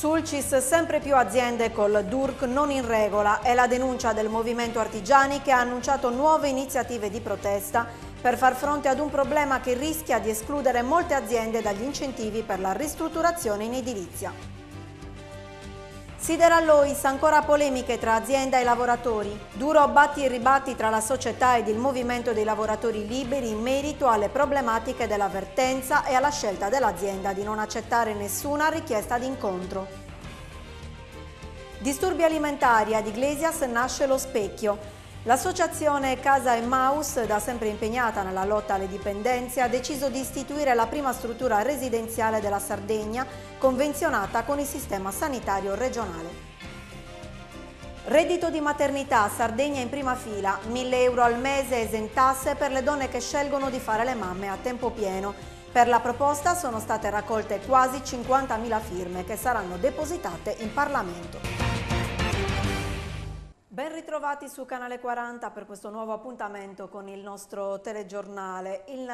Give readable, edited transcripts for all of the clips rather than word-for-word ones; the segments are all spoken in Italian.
Sulcis, sempre più aziende col DURC non in regola, è la denuncia del movimento artigiani che ha annunciato nuove iniziative di protesta per far fronte ad un problema che rischia di escludere molte aziende dagli incentivi per la ristrutturazione in edilizia. Siderallois, ancora polemiche tra azienda e lavoratori. Duro batti e ribatti tra la società ed il movimento dei lavoratori liberi in merito alle problematiche della vertenza e alla scelta dell'azienda di non accettare nessuna richiesta di incontro. Disturbi alimentari, ad Iglesias nasce lo Specchio. L'associazione Casa Emmaus, da sempre impegnata nella lotta alle dipendenze, ha deciso di istituire la prima struttura residenziale della Sardegna convenzionata con il sistema sanitario regionale. Reddito di maternità, Sardegna in prima fila, 1.000 euro al mese esentasse per le donne che scelgono di fare le mamme a tempo pieno. Per la proposta sono state raccolte quasi 50.000 firme che saranno depositate in Parlamento. Ben ritrovati su Canale 40 per questo nuovo appuntamento con il nostro telegiornale. Il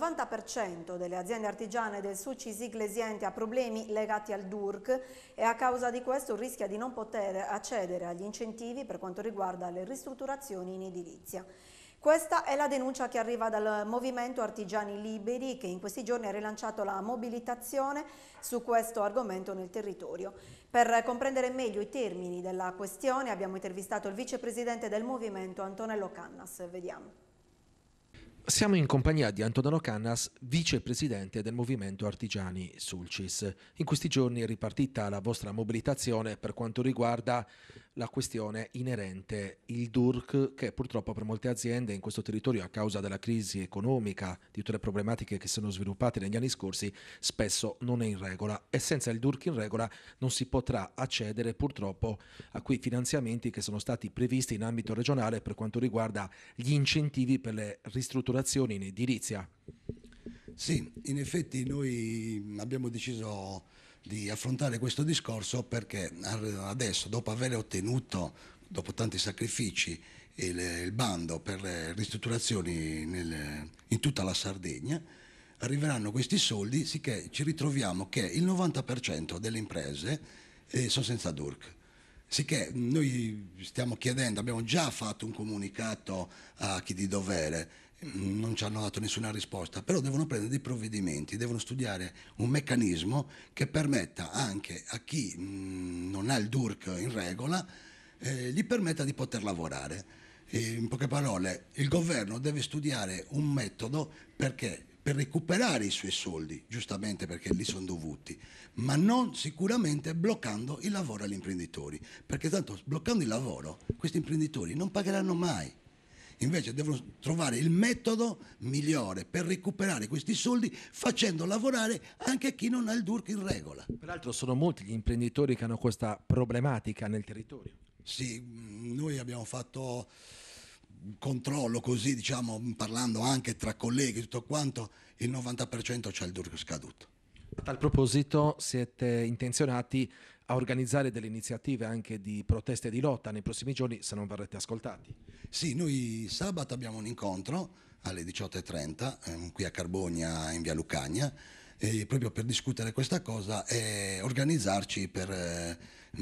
90% delle aziende artigiane del Sulcis Iglesiente ha problemi legati al DURC e a causa di questo rischia di non poter accedere agli incentivi per quanto riguarda le ristrutturazioni in edilizia. Questa è la denuncia che arriva dal Movimento Artigiani Liberi, che in questi giorni ha rilanciato la mobilitazione su questo argomento nel territorio. Per comprendere meglio i termini della questione abbiamo intervistato il vicepresidente del movimento Antonello Cannas. Vediamo. Siamo in compagnia di Antonello Cannas, vicepresidente del Movimento Artigiani Sulcis. In questi giorni è ripartita la vostra mobilitazione per quanto riguarda la questione inerente il DURC, che purtroppo per molte aziende in questo territorio, a causa della crisi economica, di tutte le problematiche che sono sviluppate negli anni scorsi, spesso non è in regola, e senza il DURC in regola non si potrà accedere purtroppo a quei finanziamenti che sono stati previsti in ambito regionale per quanto riguarda gli incentivi per le ristrutturazioni in edilizia. Sì, in effetti noi abbiamo deciso di affrontare questo discorso perché adesso, dopo aver ottenuto, dopo tanti sacrifici, il bando per le ristrutturazioni in tutta la Sardegna, arriveranno questi soldi, sicché ci ritroviamo che il 90% delle imprese sono senza DURC. Sicché noi stiamo chiedendo, abbiamo già fatto un comunicato a chi di dovere, non ci hanno dato nessuna risposta, però devono prendere dei provvedimenti, devono studiare un meccanismo che permetta anche a chi non ha il DURC in regola, gli permetta di poter lavorare. In poche parole, il governo deve studiare un metodo per recuperare i suoi soldi, giustamente perché li sono dovuti, ma non sicuramente bloccando il lavoro agli imprenditori, perché tanto bloccando il lavoro questi imprenditori non pagheranno mai. Invece devono trovare il metodo migliore per recuperare questi soldi facendo lavorare anche chi non ha il DURC in regola. Peraltro sono molti gli imprenditori che hanno questa problematica nel territorio. Sì, noi abbiamo fatto un controllo così, diciamo, parlando anche tra colleghi, tutto quanto, il 90% c'ha il DURC scaduto. A tal proposito siete intenzionati a organizzare delle iniziative anche di proteste e di lotta nei prossimi giorni, se non verrete ascoltati? Sì, noi sabato abbiamo un incontro alle 18:30 qui a Carbonia in via Lucania, proprio per discutere questa cosa e organizzarci per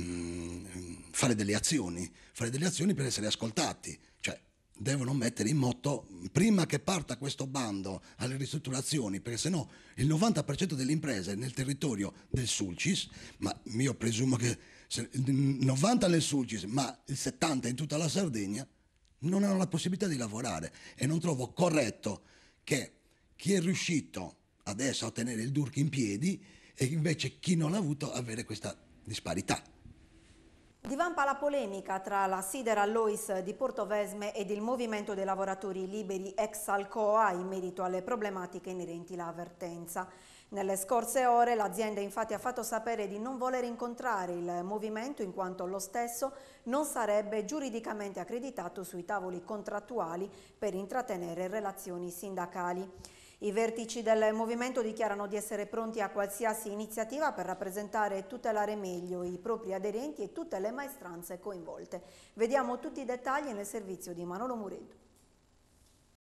fare delle azioni per essere ascoltati. Cioè, devono mettere in moto prima che parta questo bando alle ristrutturazioni, perché sennò il 90% delle imprese nel territorio del Sulcis, ma io presumo che il 90% nel Sulcis, ma il 70% in tutta la Sardegna, non hanno la possibilità di lavorare, e non trovo corretto che chi è riuscito adesso a tenere il DURC in piedi e invece chi non l'ha avuto avere questa disparità. Divampa la polemica tra la Siderallois di Portovesme ed il Movimento dei Lavoratori Liberi ex Alcoa in merito alle problematiche inerenti alla vertenza. Nelle scorse ore l'azienda infatti ha fatto sapere di non voler incontrare il movimento in quanto lo stesso non sarebbe giuridicamente accreditato sui tavoli contrattuali per intrattenere relazioni sindacali. I vertici del movimento dichiarano di essere pronti a qualsiasi iniziativa per rappresentare e tutelare meglio i propri aderenti e tutte le maestranze coinvolte. Vediamo tutti i dettagli nel servizio di Manolo Mureddu.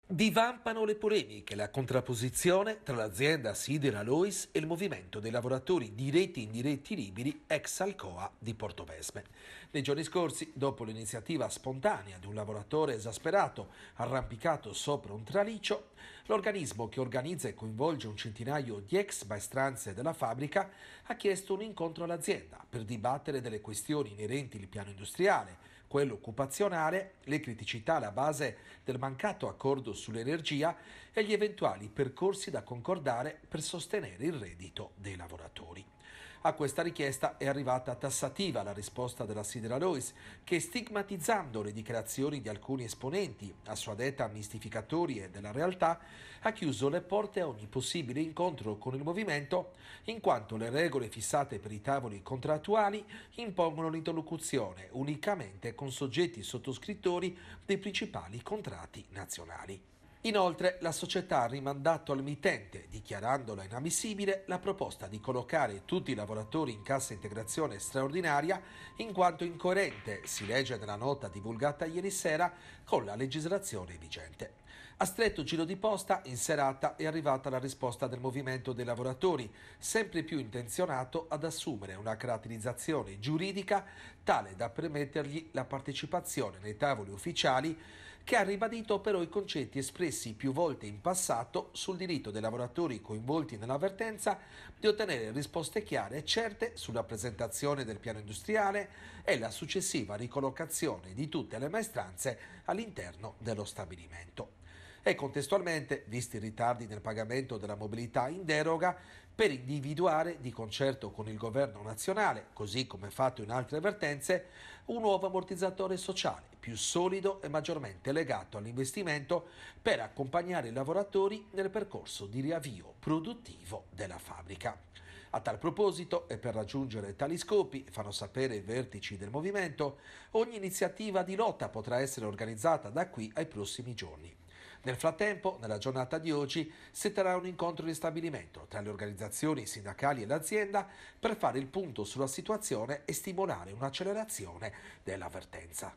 Divampano le polemiche, la contrapposizione tra l'azienda Sidera Lois e il movimento dei lavoratori diretti e indiretti liberi ex Alcoa di Portovesme. Nei giorni scorsi, dopo l'iniziativa spontanea di un lavoratore esasperato arrampicato sopra un traliccio, l'organismo che organizza e coinvolge un centinaio di ex maestranze della fabbrica ha chiesto un incontro all'azienda per dibattere delle questioni inerenti al piano industriale, quello occupazionale, le criticità alla base del mancato accordo sull'energia e gli eventuali percorsi da concordare per sostenere il reddito dei lavoratori. A questa richiesta è arrivata tassativa la risposta della Sidera Lois, che stigmatizzando le dichiarazioni di alcuni esponenti, a sua detta mistificatori e della realtà, ha chiuso le porte a ogni possibile incontro con il movimento, in quanto le regole fissate per i tavoli contrattuali impongono l'interlocuzione unicamente con soggetti sottoscrittori dei principali contratti nazionali. Inoltre, la società ha rimandato al mittente, dichiarandola inammissibile, la proposta di collocare tutti i lavoratori in cassa integrazione straordinaria, in quanto incoerente, si legge nella nota divulgata ieri sera, con la legislazione vigente. A stretto giro di posta, in serata è arrivata la risposta del movimento dei lavoratori, sempre più intenzionato ad assumere una caratterizzazione giuridica tale da permettergli la partecipazione nei tavoli ufficiali, che ha ribadito però i concetti espressi più volte in passato sul diritto dei lavoratori coinvolti nell'avvertenza di ottenere risposte chiare e certe sulla presentazione del piano industriale e la successiva ricollocazione di tutte le maestranze all'interno dello stabilimento. E contestualmente, visti i ritardi nel pagamento della mobilità in deroga, per individuare, di concerto con il governo nazionale, così come fatto in altre avvertenze, un nuovo ammortizzatore sociale, più solido e maggiormente legato all'investimento per accompagnare i lavoratori nel percorso di riavvio produttivo della fabbrica. A tal proposito, e per raggiungere tali scopi, fanno sapere i vertici del movimento, ogni iniziativa di lotta potrà essere organizzata da qui ai prossimi giorni. Nel frattempo, nella giornata di oggi, si terrà un incontro di stabilimento tra le organizzazioni sindacali e l'azienda per fare il punto sulla situazione e stimolare un'accelerazione dell'avvertenza.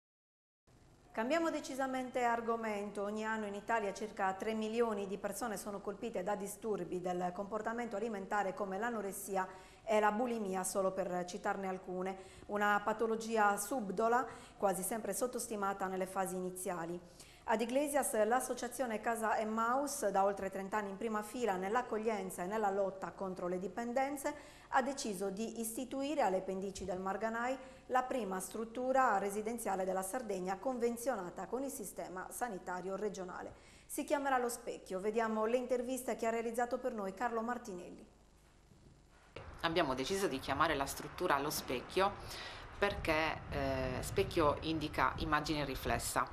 Cambiamo decisamente argomento. Ogni anno in Italia circa 3 milioni di persone sono colpite da disturbi del comportamento alimentare come l'anoressia e la bulimia, solo per citarne alcune. Una patologia subdola, quasi sempre sottostimata nelle fasi iniziali. Ad Iglesias l'associazione Casa Emmaus, da oltre 30 anni in prima fila nell'accoglienza e nella lotta contro le dipendenze, ha deciso di istituire alle pendici del Marganai la prima struttura residenziale della Sardegna convenzionata con il sistema sanitario regionale. Si chiamerà Lo Specchio. Vediamo le interviste che ha realizzato per noi Carlo Martinelli. Abbiamo deciso di chiamare la struttura Lo Specchio perché specchio indica immagine riflessa.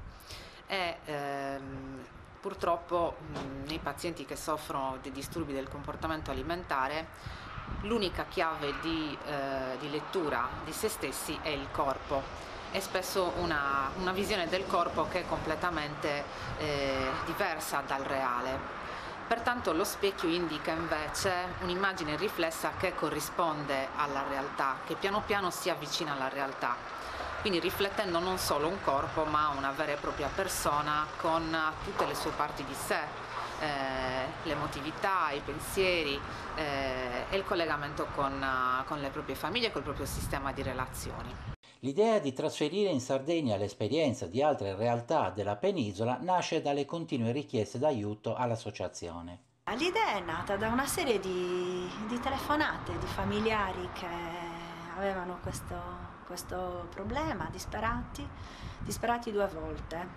Purtroppo nei pazienti che soffrono di disturbi del comportamento alimentare l'unica chiave di lettura di se stessi è il corpo e spesso una visione del corpo che è completamente diversa dal reale. Pertanto lo specchio indica invece un'immagine riflessa che corrisponde alla realtà, che piano piano si avvicina alla realtà. Quindi riflettendo non solo un corpo ma una vera e propria persona con tutte le sue parti di sé, l'emotività, i pensieri e il collegamento con le proprie famiglie e col proprio sistema di relazioni. L'idea di trasferire in Sardegna l'esperienza di altre realtà della penisola nasce dalle continue richieste d'aiuto all'associazione. L'idea è nata da una serie di telefonate di familiari che avevano questo problema, disperati 2 volte,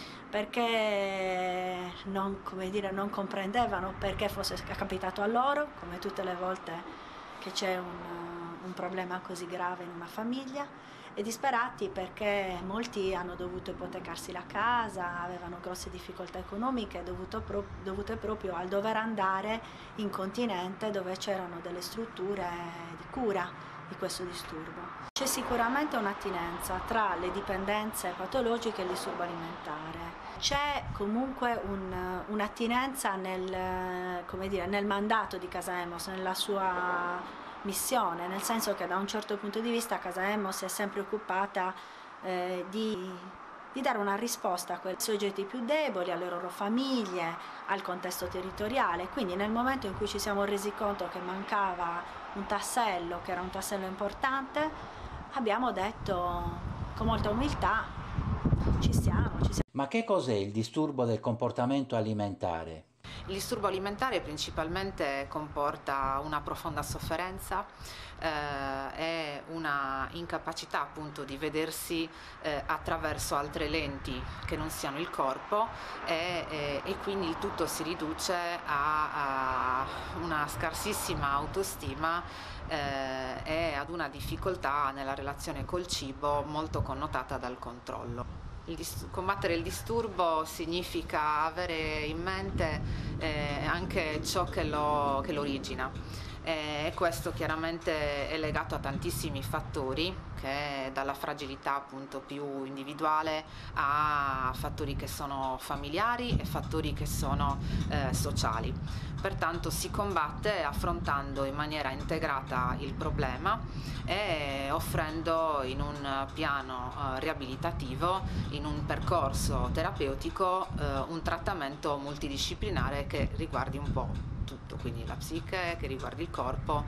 perché non comprendevano perché fosse capitato a loro, come tutte le volte che c'è un problema così grave in una famiglia, e disperati perché molti hanno dovuto ipotecarsi la casa, avevano grosse difficoltà economiche dovute proprio al dover andare in continente dove c'erano delle strutture di cura di questo disturbo. C'è sicuramente un'attinenza tra le dipendenze patologiche e il disturbo alimentare. C'è comunque un'attinenza nel mandato di Casa Emos, nella sua missione, nel senso che da un certo punto di vista Casa Emos si è sempre occupata di di dare una risposta a quei soggetti più deboli, alle loro famiglie, al contesto territoriale. Quindi nel momento in cui ci siamo resi conto che mancava un tassello, che era un tassello importante, abbiamo detto con molta umiltà: ci siamo. Ma che cos'è il disturbo del comportamento alimentare? Il disturbo alimentare principalmente comporta una profonda sofferenza e una incapacità appunto di vedersi attraverso altre lenti che non siano il corpo e quindi tutto si riduce a una scarsissima autostima e ad una difficoltà nella relazione col cibo molto connotata dal controllo. Combattere il disturbo significa avere in mente anche ciò che lo origina, e questo chiaramente è legato a tantissimi fattori, che dalla fragilità appunto più individuale a fattori che sono familiari e fattori che sono sociali. Pertanto si combatte affrontando in maniera integrata il problema e offrendo in un piano riabilitativo, in un percorso terapeutico, un trattamento multidisciplinare che riguardi un po' tutto, quindi la psiche, che riguardi il corpo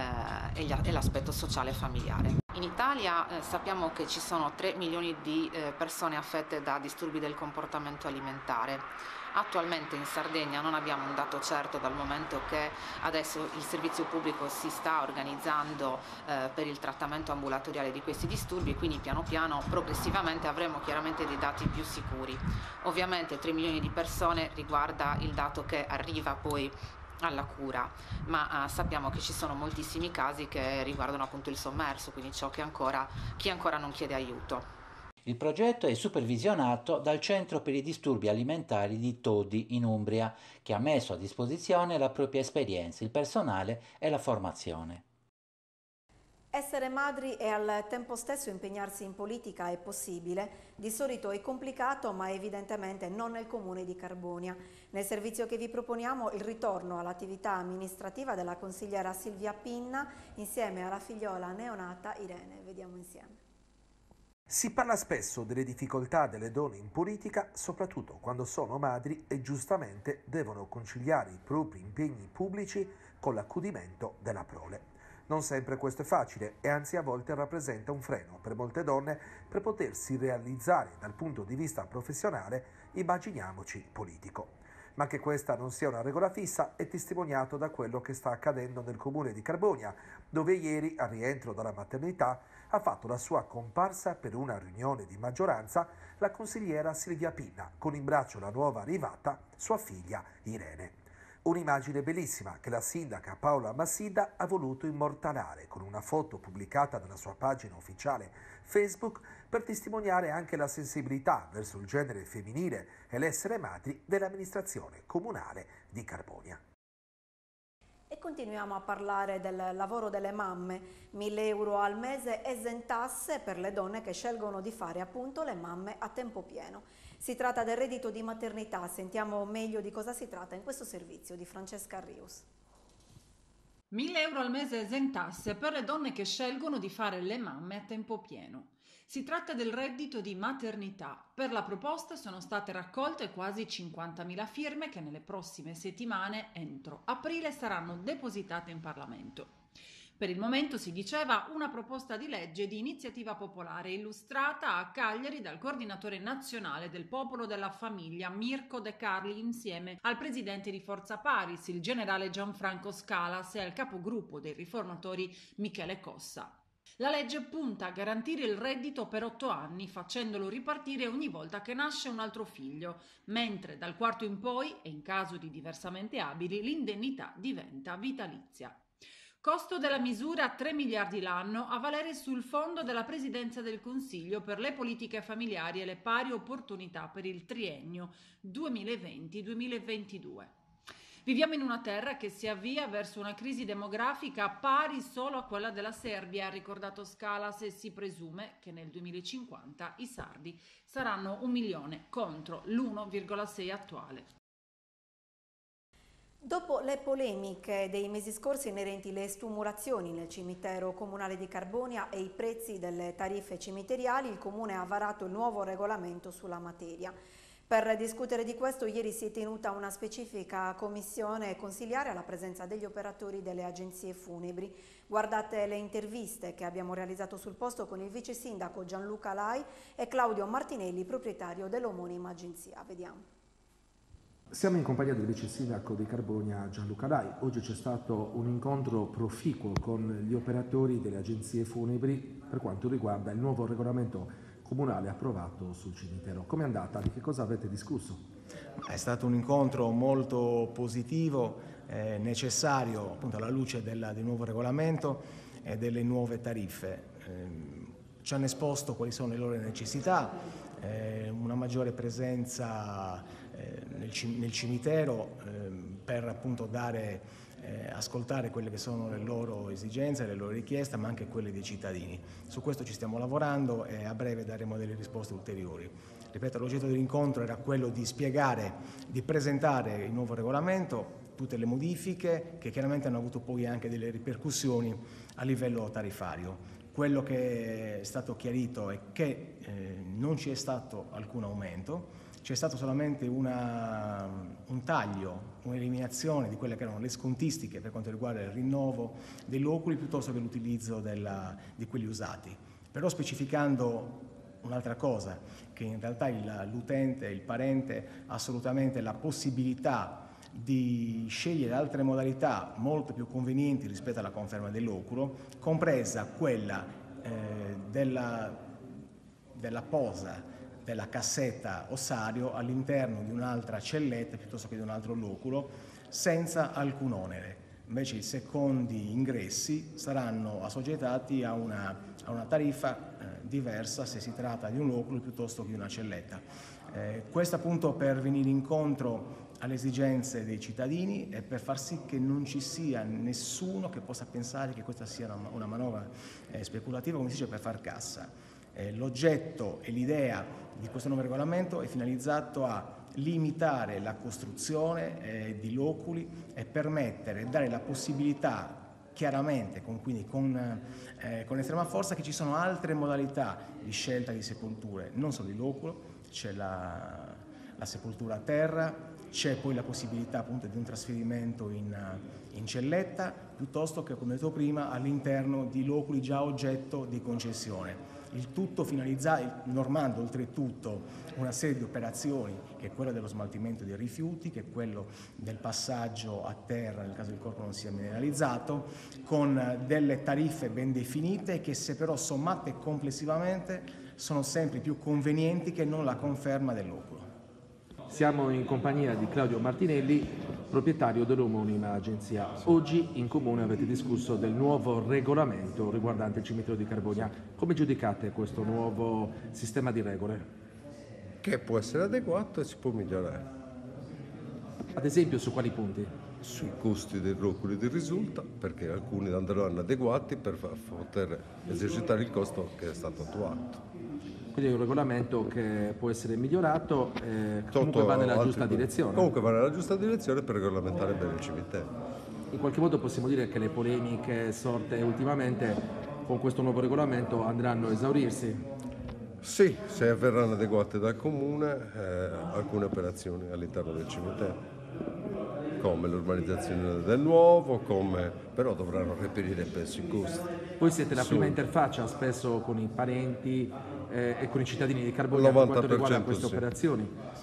e l'aspetto sociale e familiare. In Italia sappiamo che ci sono 3 milioni di persone affette da disturbi del comportamento alimentare. Attualmente in Sardegna non abbiamo un dato certo, dal momento che adesso il servizio pubblico si sta organizzando per il trattamento ambulatoriale di questi disturbi, quindi piano piano, progressivamente avremo chiaramente dei dati più sicuri. Ovviamente 3 milioni di persone riguarda il dato che arriva poi alla cura, ma sappiamo che ci sono moltissimi casi che riguardano appunto il sommerso, quindi chi ancora non chiede aiuto. Il progetto è supervisionato dal Centro per i disturbi alimentari di Todi in Umbria, che ha messo a disposizione la propria esperienza, il personale e la formazione. Essere madri e al tempo stesso impegnarsi in politica è possibile, di solito è complicato, ma evidentemente non nel comune di Carbonia. Nel servizio che vi proponiamo il ritorno all'attività amministrativa della consigliera Silvia Pinna insieme alla figliola neonata Irene. Vediamo insieme. Si parla spesso delle difficoltà delle donne in politica, soprattutto quando sono madri e giustamente devono conciliare i propri impegni pubblici con l'accudimento della prole. Non sempre questo è facile e anzi a volte rappresenta un freno per molte donne per potersi realizzare dal punto di vista professionale, immaginiamoci politico. Ma che questa non sia una regola fissa è testimoniato da quello che sta accadendo nel comune di Carbonia, dove ieri, al rientro dalla maternità, ha fatto la sua comparsa per una riunione di maggioranza la consigliera Silvia Pinna, con in braccio la nuova arrivata, sua figlia Irene. Un'immagine bellissima che la sindaca Paola Massidda ha voluto immortalare con una foto pubblicata nella sua pagina ufficiale Facebook per testimoniare anche la sensibilità verso il genere femminile e l'essere madri dell'amministrazione comunale di Carbonia. E continuiamo a parlare del lavoro delle mamme. 1.000 euro al mese esentasse per le donne che scelgono di fare appunto le mamme a tempo pieno. Si tratta del reddito di maternità. Sentiamo meglio di cosa si tratta in questo servizio di Francesca Rius. 1.000 euro al mese esentasse per le donne che scelgono di fare le mamme a tempo pieno. Si tratta del reddito di maternità. Per la proposta sono state raccolte quasi 50.000 firme che nelle prossime settimane, entro aprile, saranno depositate in Parlamento. Per il momento, si diceva, una proposta di legge di iniziativa popolare illustrata a Cagliari dal coordinatore nazionale del Popolo della Famiglia Mirko De Carli insieme al presidente di Forza Paris, il generale Gianfranco Scalas, e al capogruppo dei riformatori Michele Cossa. La legge punta a garantire il reddito per 8 anni, facendolo ripartire ogni volta che nasce un altro figlio, mentre dal quarto in poi, e in caso di diversamente abili, l'indennità diventa vitalizia. Costo della misura 3 miliardi l'anno, a valere sul fondo della Presidenza del Consiglio per le politiche familiari e le pari opportunità per il triennio 2020-2022. Viviamo in una terra che si avvia verso una crisi demografica pari solo a quella della Serbia, ha ricordato Scalas, e si presume che nel 2050 i sardi saranno 1 milione contro l'1,6 attuale. Dopo le polemiche dei mesi scorsi inerenti alle stumulazioni nel cimitero comunale di Carbonia e i prezzi delle tariffe cimiteriali, il Comune ha varato il nuovo regolamento sulla materia. Per discutere di questo ieri si è tenuta una specifica commissione consiliare alla presenza degli operatori delle agenzie funebri. Guardate le interviste che abbiamo realizzato sul posto con il vice sindaco Gianluca Lai e Claudio Martinelli, proprietario dell'omonima agenzia. Vediamo. Siamo in compagnia del vice sindaco di Carbonia Gianluca Lai. Oggi c'è stato un incontro proficuo con gli operatori delle agenzie funebri per quanto riguarda il nuovo regolamento comunale approvato sul cimitero. Com'è andata? Di che cosa avete discusso? È stato un incontro molto positivo, necessario appunto alla luce del nuovo regolamento e delle nuove tariffe. Ci hanno esposto quali sono le loro necessità, una maggiore presenza nel cimitero per appunto ascoltare quelle che sono le loro esigenze, le loro richieste, ma anche quelle dei cittadini. Su questo ci stiamo lavorando e a breve daremo delle risposte ulteriori. Ripeto, l'oggetto dell'incontro era quello di spiegare, di presentare il nuovo regolamento, tutte le modifiche che chiaramente hanno avuto poi anche delle ripercussioni a livello tariffario. Quello che è stato chiarito è che non ci è stato alcun aumento, c'è stato solamente un taglio, un'eliminazione di quelle che erano le scontistiche per quanto riguarda il rinnovo dei loculi piuttosto che l'utilizzo di quelli usati. Però specificando un'altra cosa, che in realtà l'utente, il parente ha assolutamente la possibilità di scegliere altre modalità molto più convenienti rispetto alla conferma del loculo, compresa quella della posa della cassetta ossario all'interno di un'altra celletta piuttosto che di un altro loculo, senza alcun onere. Invece i secondi ingressi saranno assoggettati a una tariffa diversa se si tratta di un loculo piuttosto che di una celletta. Questo appunto per venire incontro alle esigenze dei cittadini e per far sì che non ci sia nessuno che possa pensare che questa sia una manovra speculativa, come si dice, per far cassa. L'oggetto e l'idea di questo nuovo regolamento è finalizzato a limitare la costruzione di loculi e permettere e dare la possibilità chiaramente, quindi con estrema forza, che ci sono altre modalità di scelta di sepolture, non solo il loculo, c'è la sepoltura a terra, c'è poi la possibilità appunto di un trasferimento in celletta, piuttosto che, come detto prima, all'interno di loculi già oggetto di concessione. Il tutto normando oltretutto una serie di operazioni, che è quella dello smaltimento dei rifiuti, che è quello del passaggio a terra nel caso il corpo non sia mineralizzato, con delle tariffe ben definite che, se però sommate complessivamente, sono sempre più convenienti che non la conferma del loculo. Siamo in compagnia di Claudio Martinelli, proprietario dell'omonima agenzia. Oggi in comune avete discusso del nuovo regolamento riguardante il cimitero di Carbonia. Come giudicate questo nuovo sistema di regole? Che può essere adeguato e si può migliorare. Ad esempio, su quali punti? Sui costi dei loculi di risulta, perché alcuni andranno adeguati per poter esercitare il costo che è stato attuato. Quindi è un regolamento che può essere migliorato, comunque va nella giusta direzione. Comunque va nella giusta direzione per regolamentare bene il cimitero. In qualche modo possiamo dire che le polemiche sorte ultimamente con questo nuovo regolamento andranno a esaurirsi? Sì, se verranno adeguate dal Comune alcune operazioni all'interno del cimitero, come l'urbanizzazione del nuovo, però dovranno reperire, penso, i costi. Voi siete la prima interfaccia spesso con i parenti e con i cittadini di Carbonia per quanto riguarda queste operazioni.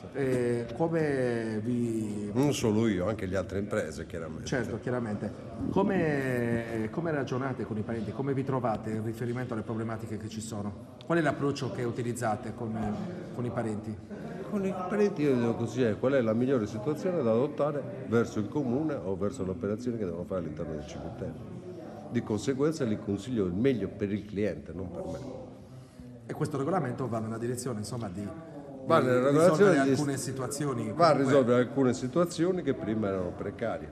Come vi... Non solo io, anche le altre imprese, chiaramente. Certo, chiaramente. Come ragionate con i parenti? Come vi trovate in riferimento alle problematiche che ci sono? Qual è l'approccio che utilizzate con i parenti? Con i parenti io devo consigliare qual è la migliore situazione da adottare verso il comune o verso le operazioni che devono fare all'interno del cimitero. Di conseguenza gli consiglio il meglio per il cliente, non per me. E questo regolamento va nella direzione, insomma, di risolvere alcune situazioni. Va a risolvere alcune situazioni che prima erano precarie,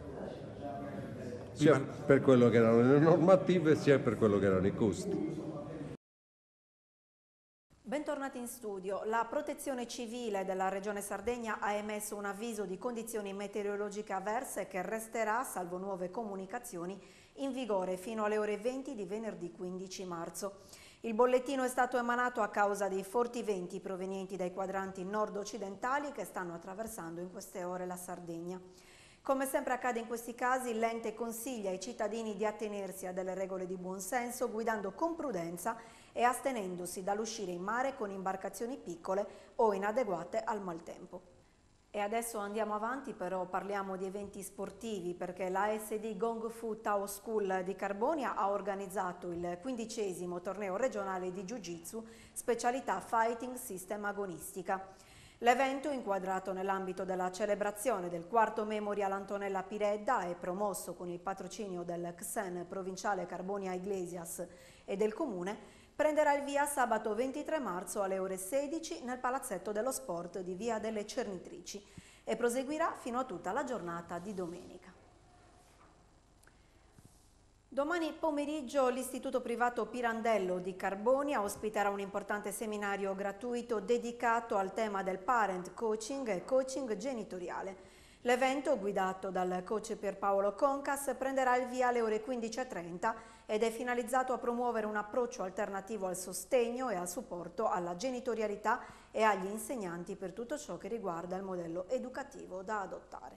sia per quello che erano le normative sia per quello che erano i costi. Bentornati in studio. La Protezione Civile della Regione Sardegna ha emesso un avviso di condizioni meteorologiche avverse che resterà, salvo nuove comunicazioni, in vigore fino alle ore 20 di venerdì 15 marzo. Il bollettino è stato emanato a causa dei forti venti provenienti dai quadranti nord-occidentali che stanno attraversando in queste ore la Sardegna. Come sempre accade in questi casi, l'ente consiglia ai cittadini di attenersi a delle regole di buon senso, guidando con prudenza e astenendosi dall'uscire in mare con imbarcazioni piccole o inadeguate al maltempo. E adesso andiamo avanti, però parliamo di eventi sportivi, perché la ASD Gong Fu Tao School di Carbonia ha organizzato il 15° torneo regionale di Jiu-Jitsu, specialità Fighting System Agonistica. L'evento, inquadrato nell'ambito della celebrazione del 4º Memorial Antonella Piredda e promosso con il patrocinio del CSEN provinciale Carbonia Iglesias e del Comune, prenderà il via sabato 23 marzo alle ore 16 nel Palazzetto dello Sport di Via delle Cernitrici e proseguirà fino a tutta la giornata di domenica. Domani pomeriggio l'Istituto Privato Pirandello di Carbonia ospiterà un importante seminario gratuito dedicato al tema del parent coaching e coaching genitoriale. L'evento, guidato dal coach Pierpaolo Concas, prenderà il via alle ore 15:30 ed è finalizzato a promuovere un approccio alternativo al sostegno e al supporto alla genitorialità e agli insegnanti per tutto ciò che riguarda il modello educativo da adottare.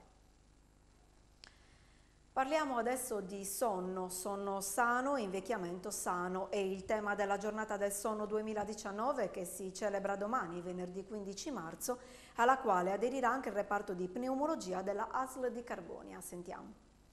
Parliamo adesso di sonno sano, invecchiamento sano e il tema della giornata del sonno 2019 che si celebra domani, venerdì 15 marzo, alla quale aderirà anche il reparto di pneumologia della ASL di Carbonia. Sentiamo.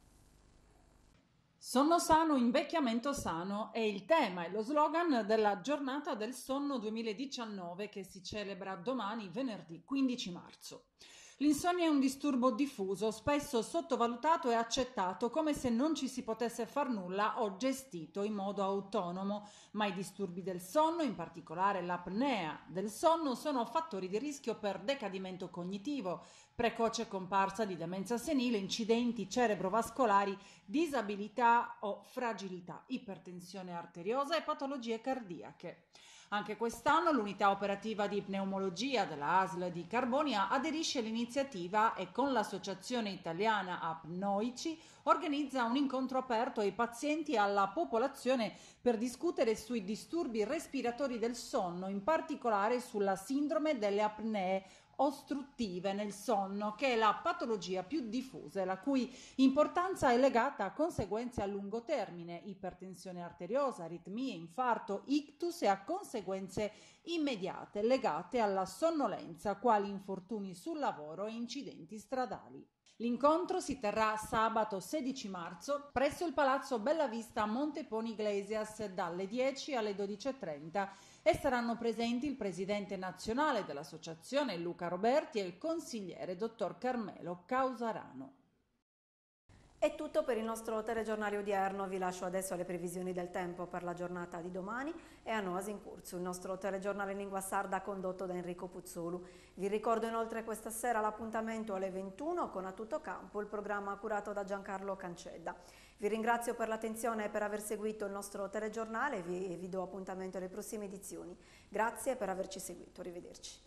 Sonno sano, invecchiamento sano è il tema e lo slogan della giornata del sonno 2019 che si celebra domani, venerdì 15 marzo. L'insonnia è un disturbo diffuso, spesso sottovalutato e accettato come se non ci si potesse far nulla o gestito in modo autonomo, ma i disturbi del sonno, in particolare l'apnea del sonno, sono fattori di rischio per decadimento cognitivo, precoce comparsa di demenza senile, incidenti cerebrovascolari, disabilità o fragilità, ipertensione arteriosa e patologie cardiache. Anche quest'anno l'unità operativa di pneumologia della ASL di Carbonia aderisce all'iniziativa e con l'Associazione Italiana Apnoici organizza un incontro aperto ai pazienti e alla popolazione per discutere sui disturbi respiratori del sonno, in particolare sulla sindrome delle apnee ostruttive nel sonno, che è la patologia più diffusa e la cui importanza è legata a conseguenze a lungo termine, ipertensione arteriosa, aritmie, infarto, ictus e a conseguenze immediate legate alla sonnolenza, quali infortuni sul lavoro e incidenti stradali. L'incontro si terrà sabato 16 marzo presso il Palazzo Bellavista a Montepone Iglesias dalle 10 alle 12:30 e saranno presenti il presidente nazionale dell'associazione Luca Roberti e il consigliere dottor Carmelo Causarano. È tutto per il nostro telegiornale odierno, vi lascio adesso alle previsioni del tempo per la giornata di domani e a Noas in Curzu, il nostro telegiornale in lingua sarda condotto da Enrico Puzzolu. Vi ricordo inoltre questa sera l'appuntamento alle 21 con A Tutto Campo, il programma curato da Giancarlo Cancedda. Vi ringrazio per l'attenzione e per aver seguito il nostro telegiornale e vi do appuntamento alle prossime edizioni. Grazie per averci seguito, arrivederci.